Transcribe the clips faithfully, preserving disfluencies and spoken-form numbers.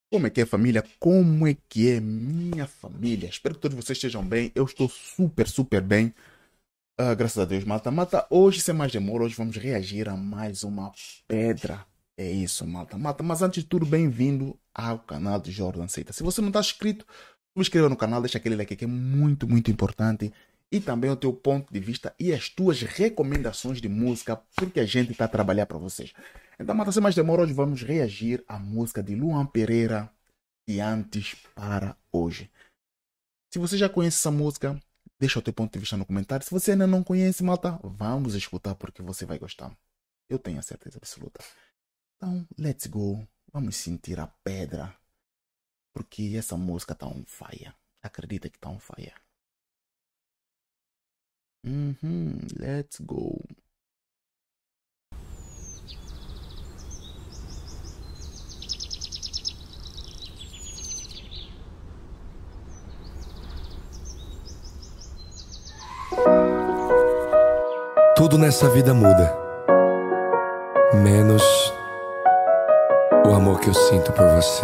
Como é que é, família? Como é que é, minha família? Espero que todos vocês estejam bem. Eu estou super, super bem. Ah, graças a Deus, malta. Malta, hoje, sem mais demora, hoje vamos reagir a mais uma pedra. É isso, malta. Malta, mas antes de tudo, bem-vindo ao canal de Jordan Seita. Se você não está inscrito, se inscreva no canal, deixa aquele like que é muito, muito importante. E também o teu ponto de vista e as tuas recomendações de música, porque a gente está a trabalhar para vocês. Então, malta, sem mais demora, hoje vamos reagir à música de Luan Pereira, de antes para hoje. Se você já conhece essa música, deixa o teu ponto de vista no comentário. Se você ainda não conhece, malta, vamos escutar porque você vai gostar. Eu tenho a certeza absoluta. Então, let's go. Vamos sentir a pedra. Porque essa música tá on fire. Acredita que tá on fire. Uhum, let's go. Tudo nessa vida muda, menos o amor que eu sinto por você.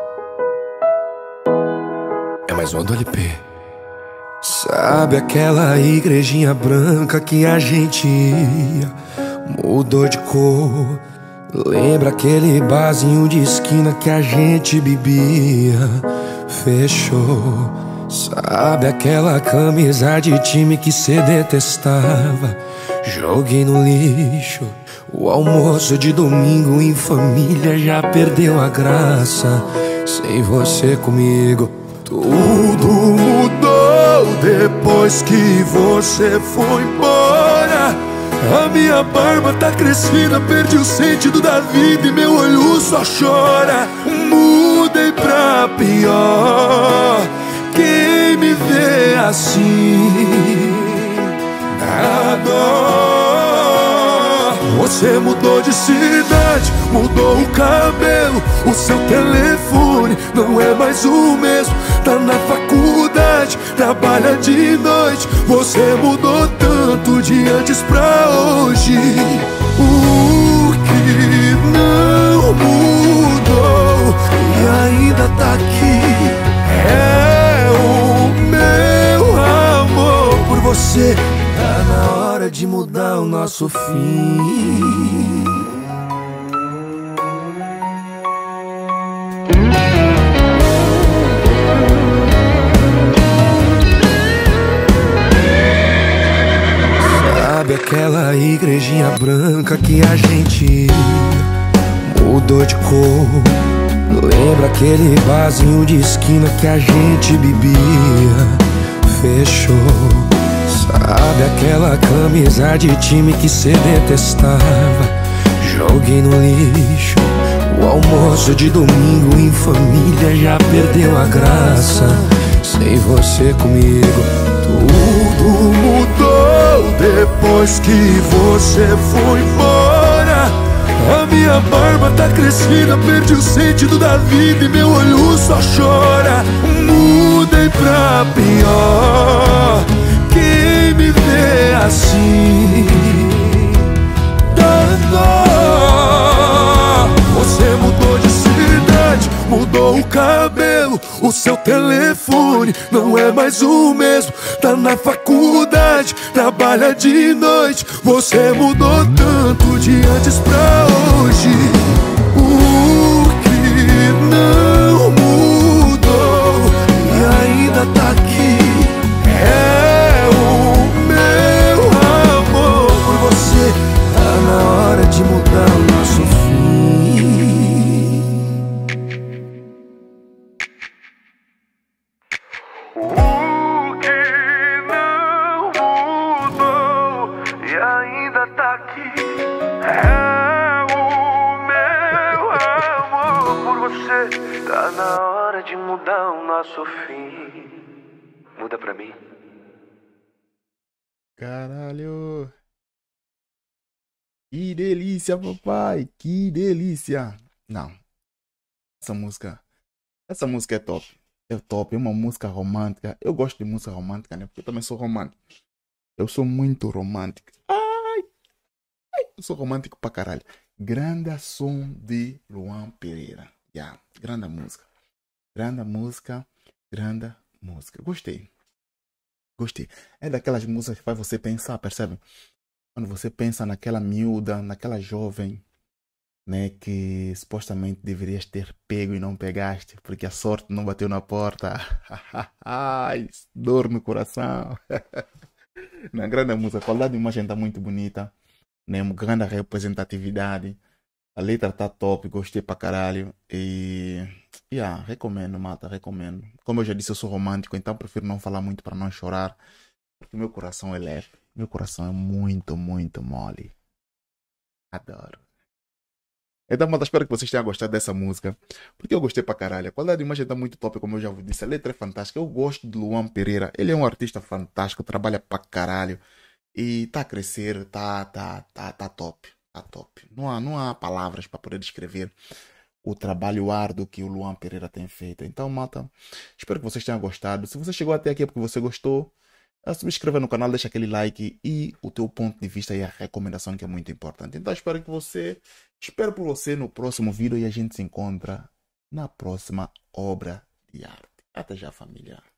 É mais uma do L P. Sabe aquela igrejinha branca que a gente ia? Mudou de cor. Lembra aquele barzinho de esquina que a gente bebia? Fechou. Sabe aquela camisa de time que cê detestava? Joguei no lixo. O almoço de domingo em família já perdeu a graça. Sem você comigo, tudo mudou depois que você foi embora. A minha barba tá crescida, perdi o sentido da vida e meu olho só chora. Mudei pra pior. Quem me vê assim dá dó. Você mudou de cidade, mudou o cabelo, o seu telefone não é mais o mesmo. Tá na faculdade, trabalha de noite. Você mudou tanto de antes pra hoje. O que não mudou e ainda tá aqui é o meu amor por você. Tá na hora de mudar o nosso fim. Sabe aquela igrejinha branca que a gente ia? Mudou de cor. Lembra aquele barzinho de esquina que a gente bebia? Fechou. Sabe aquela camisa de time que cê detestava? Joguei no lixo. O almoço de domingo em família já perdeu a graça. Sem você comigo, tudo mudou depois que você foi embora. A minha barba tá crescida, perdi o sentido da vida e meu olho só chora. Mudei pra pior. Quem me vê assim dá dó. Você mudou de cidade, mudou o cabelo, o seu telefone não é mais o mesmo. Tá na faculdade, trabalha de noite. Você mudou tanto de antes pra hoje. O que não mudou e ainda tá aqui é o meu amor por você. Tá na hora de mudar o nosso fim. O que não mudou e ainda tá aqui é o meu amor por você. Tá na hora de mudar o nosso fim. Muda pra mim. Caralho. Que delícia, papai. Que delícia. Não, essa música, essa música é top. É top, é uma música romântica. Eu gosto de música romântica, né? Porque eu também sou romântico. Eu sou muito romântico. Ai, eu sou romântico pra caralho. Grande som de Luan Pereira. Yeah, grande música. Grande música, grande música. Gostei, gostei. É daquelas músicas que faz você pensar, percebe? Quando você pensa naquela miúda, naquela jovem, né, que supostamente deverias ter pego e não pegaste, porque a sorte não bateu na porta. Ai, dor no coração. Na grande música, a qualidade de imagem está muito bonita, né? Uma grande representatividade. A letra tá top, gostei pra caralho. E. Yeah, recomendo, mata, recomendo. Como eu já disse, eu sou romântico, então prefiro não falar muito para não chorar, porque meu coração é leve. Meu coração é muito, muito mole. Adoro. Então, mata, espero que vocês tenham gostado dessa música, porque eu gostei pra caralho. A qualidade de imagem tá muito top, como eu já vos disse. A letra é fantástica. Eu gosto de Luan Pereira. Ele é um artista fantástico, trabalha pra caralho. E tá a crescer, tá, tá, tá, tá top. Tá top. Não há, não há palavras para poder descrever o trabalho árduo que o Luan Pereira tem feito. Então, malta, espero que vocês tenham gostado. Se você chegou até aqui é porque você gostou, é subscreva no canal, deixa aquele like e o teu ponto de vista e a recomendação que é muito importante. Então, espero que você, espero por você no próximo vídeo e a gente se encontra na próxima obra de arte. Até já, família.